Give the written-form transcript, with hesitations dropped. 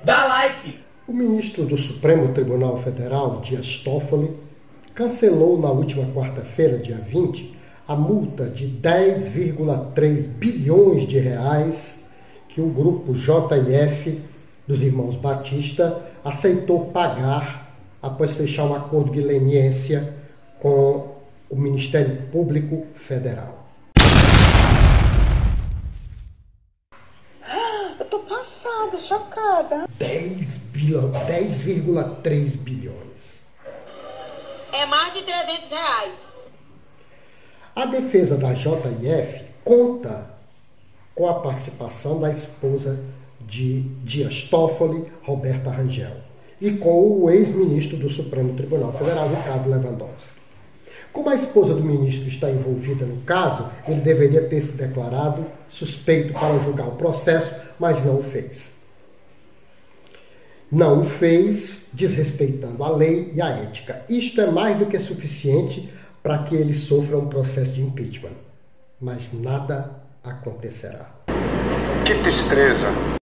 Dá like! O ministro do Supremo Tribunal Federal, Dias Toffoli, cancelou na última quarta-feira, dia 20, a multa de 10,3 bilhões de reais que o grupo JF dos irmãos Batista aceitou pagar após fechar um acordo de leniência com o Ministério Público Federal. Eu tô passada, chocada. 10,3 bilhões. É mais de 300 reais. A defesa da JF conta com a participação da esposa de Dias Toffoli, Roberta Rangel, e com o ex-ministro do Supremo Tribunal Federal, Ricardo Lewandowski. Como a esposa do ministro está envolvida no caso, ele deveria ter se declarado suspeito para julgar o processo, mas não o fez. Não o fez, desrespeitando a lei e a ética. Isto é mais do que suficiente para que ele sofra um processo de impeachment. Mas nada acontecerá. Que tristeza!